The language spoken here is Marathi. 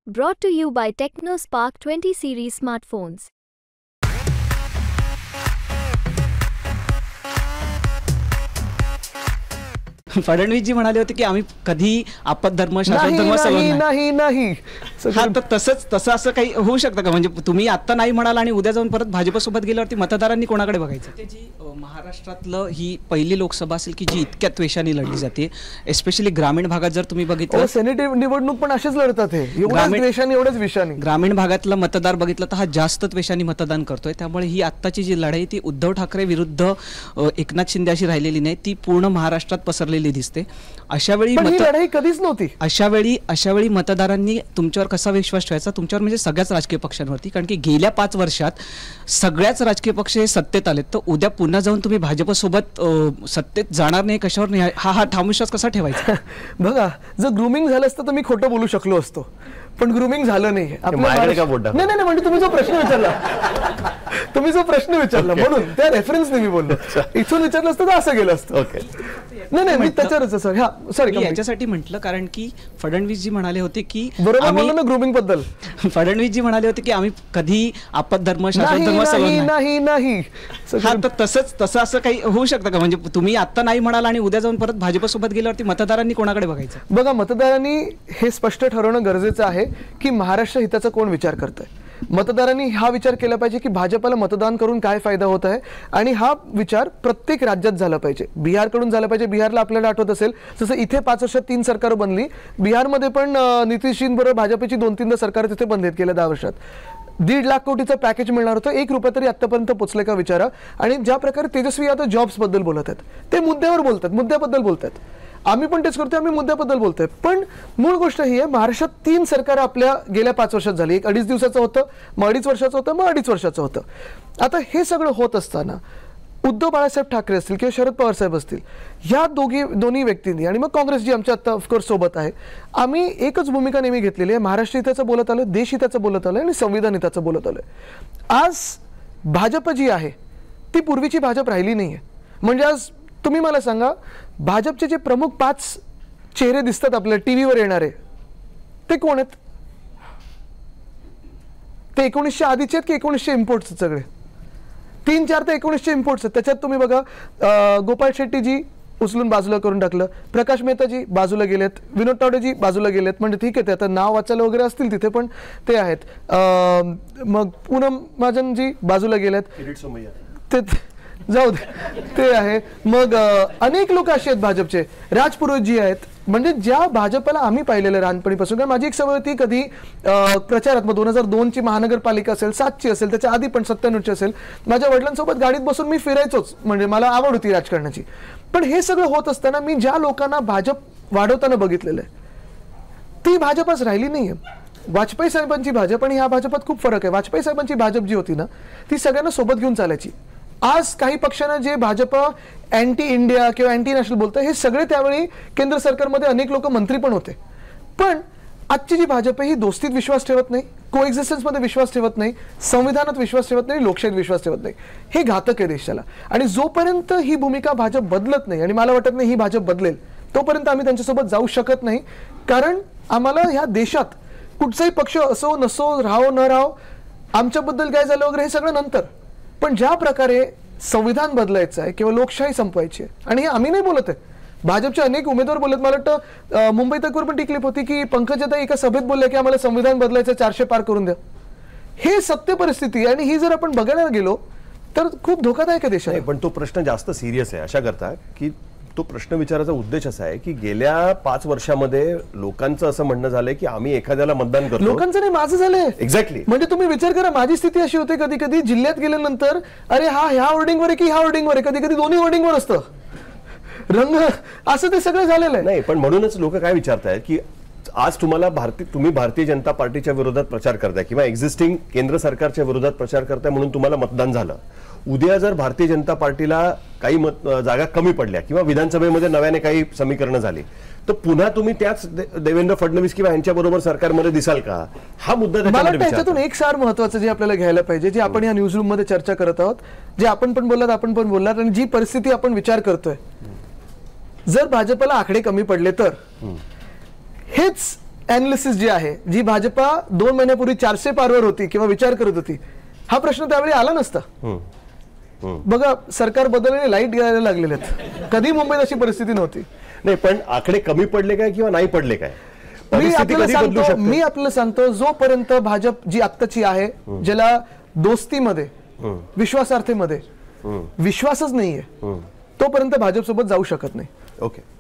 Brought to you by TechnoSpark 20 series smartphones. Fadnavis जी म्हणाले होते की आम्ही कधी आपद्धर्म शाश्वत धर्म नाही हा तर तसं असं काही होऊ शकतं का? म्हणजे तुम्ही आता नाही म्हणाल आणि उद्या जाऊन परत भाजपसोबत गेल्यावरती मतदारांनी कोणाकडे बघायचं? ते जी महाराष्ट्रातलं ही पहिली लोकसभा असेल की जी इतक्या द्वेषाने लढली जाते, एस्पेशली ग्रामीण भागात जर तुम्ही बघितलं सेनेटिव्ह निवडणूक पण असेच लढतात हे, एवढ्याच द्वेषाने एवढ्याच विषाने. ग्रामीण भागातला मतदार बघितलं तर हा जास्त द्वेषाने मतदान करतोय. त्यामुळे ही आत्ताची जी लढाई ती उद्धव ठाकरे विरुद्ध एकनाथ शिंदे अशी राहिलेली नाही, ती पूर्ण महाराष्ट्रात पसरलेली दिसते. अशा वेळी लढाई कधीच नव्हती. अशा वेळी मतदारांनी तुमच्यावर कसा विश्वास ठेवायचा? तुमच्यावर म्हणजे सगळ्याच राजकीय पक्षांवरती, कारण की गेल्या 5 वर्षात सगळ्याच राजकीय पक्ष हे सत्तेत आलेत. तर उद्या पुन्हा जाऊन तुम्ही भाजपसोबत सत्तेत जाणार नाही, कशावर नाही, हा ठाम विश्वास कसा ठेवायचा? बघा, जर ग्रूमिंग झालं असतं तर मी खोटं बोलू शकलो असतो, पण ग्रूमिंग झालं नाही. नाही म्हणजे तुम्ही जो प्रश्न विचारला म्हणून त्या रेफरन्सने मी बोललो. इथून विचारलं असतं तर असं गेलं असतं. नाही मी त्याच्यावरच सॉरी याच्यासाठी म्हटलं कारण की फडणवीस जी म्हणाले होते की ग्रूमिंग बद्दल फडणवीस जी म्हणाले होते की आम्ही कधी आपद्धर्म शाश्वत धर्म नाही हा तर तसं असं काही होऊ शकतं का? म्हणजे तुम्ही आता नाही म्हणाल आणि उद्या जाऊन परत भाजपसोबत गेल्यावरती मतदारांनी कोणाकडे बघायचं? बघा, मतदारांनी हे स्पष्ट ठरवणं गरजेचं आहे की महाराष्ट्र हिताचा कोण विचार करतोय. मतदारांनी हा विचार केला पाहिजे की भाजपला मतदान करून काय फायदा होत आहे, आणि हा विचार प्रत्येक राज्यात झाला पाहिजे. बिहारकडून झाला पाहिजे. बिहारला आपल्याला आठवत असेल जसं इथे 5 वर्षात 3 सरकार बनली, बिहारमध्ये पण नितीशजींबरोबर भाजपची 2-3 सरकार तिथे बनलेत गेल्या 10 वर्षात. 1.5 लाख कोटीचं पॅकेज मिळणार होतं, 1 रुपया तरी आतापर्यंत पोचले का विचारा. आणि ज्या प्रकारे तेजस्वी यादव जॉब्स बद्दल बोलत आहेत, ते मुद्द्यावर बोलतात, मुद्द्याबद्दल बोलतात. आम्ही पण तेच करतोय, आम्ही मुद्द्याबद्दल बोलतोय. पण मूळ गोष्ट ही आहे, महाराष्ट्रात 3 सरकार आपल्या गेल्या 5 वर्षात झाली. एक 2.5 दिवसाचं होतं, मग 2.5 वर्षाचं होतं, मग 2.5 वर्षाचं होतं. आता हे सगळं होत असताना उद्धव बाळासाहेब ठाकरे असतील किंवा शरद पवार साहेब असतील, ह्या दोन्ही व्यक्तींनी आणि मग काँग्रेस जी आमच्या आता ऑफकोर्स सोबत आहे, आम्ही एकच भूमिका नेहमी घेतलेली आहे. महाराष्ट्र हिताचं बोलत आलं, देश हिताचं बोलत आलं आणि संविधान हिताचं बोलत आलं. आज भाजप जी आहे ती पूर्वीची भाजप राहिली नाही आहे. म्हणजे आज तुम्ही मला सांगा, भाजपचे जे प्रमुख 5 चेहरे दिसतात आपल्याला टीव्हीवर येणारे, ते कोण आहेत? ते 1900 आधीचे आहेत की 1900 इम्पोर्ट्स? सगळे 3-4 ते 1900 इम्पोर्ट्स आहेत. त्याच्यात तुम्ही बघा, गोपाळ शेट्टीजी उचलून बाजूला करून टाकलं, प्रकाश मेहताजी बाजूला गेलेत, विनोद तावडेजी बाजूला गेलेत. म्हणजे ठीक आहे, ते आता नाव वाचायला वगैरे असतील तिथे, पण ते आहेत. मग पूनम महाजनजी बाजूला गेलेत, ते जाऊ दे, ते आहे. मग अनेक लोक असे आहेत भाजपचे, राज पुरोहितजी आहेत. म्हणजे ज्या भाजपला आम्ही पाहिलेलं लहानपणीपासून, कारण माझी एक सवय होती कधी प्रचारात, मग 2002ची महानगरपालिका असेल, 7ची असेल, त्याच्या आधी पण 97ची असेल, माझ्या वडिलांसोबत गाडीत बसून मी फिरायचोच. म्हणजे मला आवड होती राजकारणाची. पण हे सगळं होत असताना मी ज्या लोकांना भाजप वाढवताना बघितलेलं आहे, ती भाजपच राहिली नाहीये. वाजपेयी साहेबांची भाजप आणि ह्या भाजपात खूप फरक आहे. वाजपेयी साहेबांची भाजप जी होती ना, ती सगळ्यांना सोबत घेऊन चालायची. आज काही पक्षांना जे भाजप अँटी इंडिया किंवा अँटी नॅशनल बोलतं, हे सगळे त्यावेळी केंद्र सरकारमध्ये अनेक लोक मंत्री पण होते. पण आजची जी भाजप आहे ही दोस्तीत विश्वास ठेवत नाही, कोएक्झिस्टन्समध्ये विश्वास ठेवत नाही, संविधानात विश्वास ठेवत नाही, लोकशाहीत विश्वास ठेवत नाही. हे घातक आहे देशाला. आणि जोपर्यंत ही भूमिका भाजप बदलत नाही, आणि मला वाटत नाही ही भाजप बदलेल, तोपर्यंत आम्ही त्यांच्यासोबत जाऊ शकत नाही. कारण आम्हाला ह्या देशात कुठचाही पक्ष असो नसो, राहो न राहो, आमच्याबद्दल काय झालं वगैरे हे सगळं नंतर, पण ज्या प्रकारे संविधान बदलायचं आहे किंवा लोकशाही संपवायची आहे, आणि हे आम्ही नाही बोलत आहे, भाजपचे अनेक उमेदवार बोलत. मला वाटतं मुंबई तकवर पण ती क्लिप होती की पंकजाताई एका सभेत बोलल्या की आम्हाला संविधान बदलायचं, 400 पार करून द्या. हे सत्य परिस्थिती आहे, आणि ही जर आपण बघायला गेलो तर खूप धोकादायक आहे देशाला. पण तो प्रश्न जास्त सिरियस आहे अशा करता की तो प्रश्न विचारायचा उद्देश असा आहे की गेल्या 5 वर्षामध्ये लोकांचं असं म्हणणं झालंय की आम्ही एखाद्याला मतदान करतो. लोकांचं नाही, माझं झालंय. एक्झॅक्टली. म्हणजे तुम्ही विचार करा, माझी स्थिती अशी होते कधी कधी जिल्ह्यात गेल्यानंतर, अरे हा ह्या होर्डिंगवर आहे की ह्या होर्डिंगवर आहे, कधी कधी दोन्ही होर्डिंगवर असतं रंग, असं ते सगळं झालेलं आहे. नाही, पण म्हणूनच लोक काय विचारतायत की आज तुम्हाला तुम्ही भारतीय जनता पार्टीच्या विरोधात प्रचार करताय किंवा एक्झिस्टिंग केंद्र सरकारच्या विरोधात प्रचार करताय म्हणून तुम्हाला मतदान झालं. उद्या जर भारतीय जनता पार्टीला काही जागा कमी पडल्या किंवा विधानसभेमध्ये नव्याने काही समीकरणं झाली, तर पुन्हा तुम्ही त्याच देवेंद्र फडणवीस किंवा यांच्याबरोबर सरकारमध्ये दिसाल का? हा मुद्दा त्याच्यातून एक सार महत्वाचं जे आपल्याला घ्यायला पाहिजे, जे आपण या न्यूज रूम मध्ये चर्चा करत आहोत, जे आपण पण बोललात, आणि जी परिस्थिती आपण विचार करतोय, जर भाजपला आकडे कमी पडले तर हेच अनालिसिस जी आहे, जी भाजपा 2 महिन्यापूर्वी 400 पारवर होती किंवा विचार करत होती, हा प्रश्न त्यावेळी आला नसता. बघा, सरकार बदलले, लाईट घ्यायला लागलेले आहेत. कधी मुंबईत अशी परिस्थिती नव्हती. नाही, पण आकडे कमी पडले काय किंवा नाही पडले काय? मी आपल्याला सांगतो, जोपर्यंत भाजप जी आत्ताची आहे, ज्याला दोस्तीमध्ये, विश्वासार्थीमध्ये विश्वासच नाहीये, तोपर्यंत भाजप सोबत जाऊ शकत नाही. ओके.